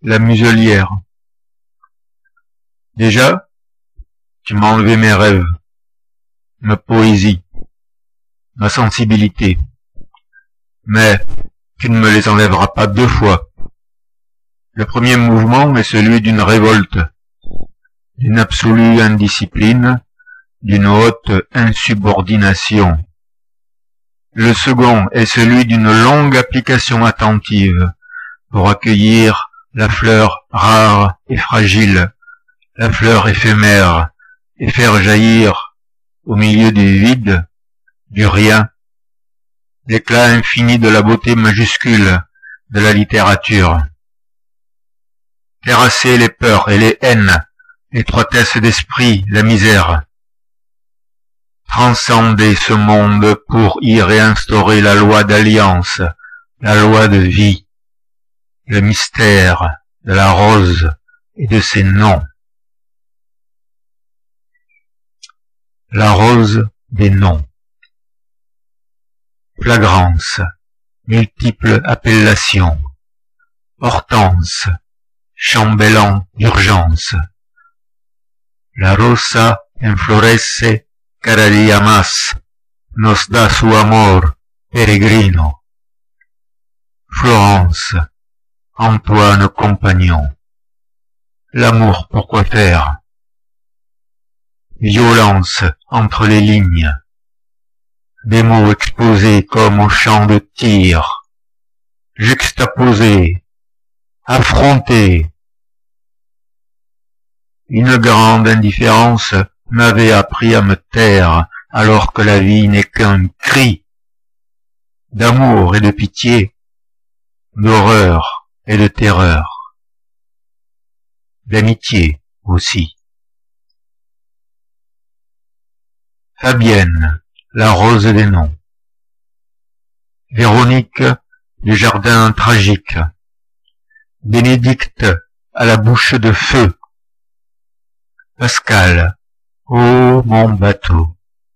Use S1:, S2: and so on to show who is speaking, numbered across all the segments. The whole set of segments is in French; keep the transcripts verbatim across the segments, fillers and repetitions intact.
S1: la muselière. Déjà, tu m'as enlevé mes rêves, ma poésie, ma sensibilité, mais tu ne me les enlèveras pas deux fois. Le premier mouvement est celui d'une révolte, d'une absolue indiscipline, d'une haute insubordination. Le second est celui d'une longue application attentive pour accueillir la fleur rare et fragile, la fleur éphémère, et faire jaillir au milieu du vide, du rien, l'éclat infini de la beauté majuscule de la littérature. Terrasser les peurs et les haines, l'étroitesse d'esprit, la misère. Transcender ce monde pour y réinstaurer la loi d'alliance, la loi de vie, le mystère de la rose et de ses noms. La rose des noms. Flagrance, multiples appellations, hortense, chambellan d'urgence. La rosa enflorece cada día más, nos da su amor peregrino. Florence, Antoine compagnon. L'amour pourquoi faire? Violence entre les lignes. Des mots exposés comme au champ de tir. Juxtaposés, affrontés. Une grande indifférence m'avait appris à me taire alors que la vie n'est qu'un cri d'amour et de pitié, d'horreur et de terreur, d'amitié aussi. Fabienne, la rose des noms. Véronique, du jardin tragique. Bénédicte, à la bouche de feu. Pascal, ô mon bateau.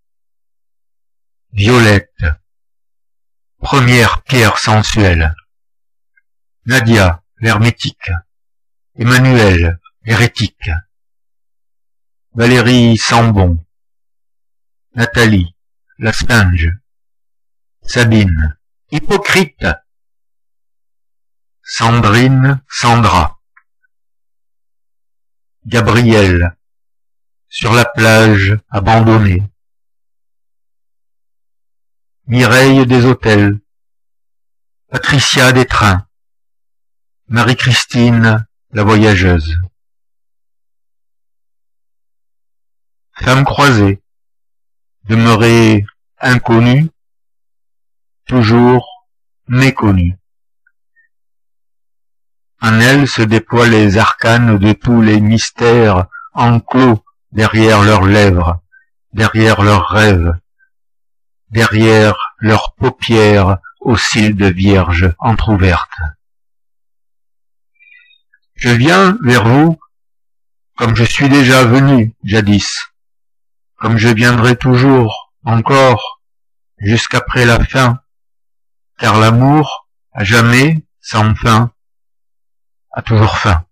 S1: Violette, première pierre sensuelle. Nadia, l'hermétique. Emmanuel, hérétique. Valérie Sambon. Nathalie, la sphinge. Sabine, hypocrite. Sandrine, Sandra. Gabrielle, sur la plage abandonnée. Mireille des hôtels. Patricia des trains. Marie-Christine, la voyageuse. Femme croisée. Demeurée inconnue, toujours méconnue. En elle se déploient les arcanes de tous les mystères enclos derrière leurs lèvres, derrière leurs rêves, derrière leurs paupières aux cils de vierge entr'ouvertes. Je viens vers vous comme je suis déjà venu jadis, comme je viendrai toujours, encore, jusqu'après la fin, car l'amour, à jamais, sans fin, a toujours faim.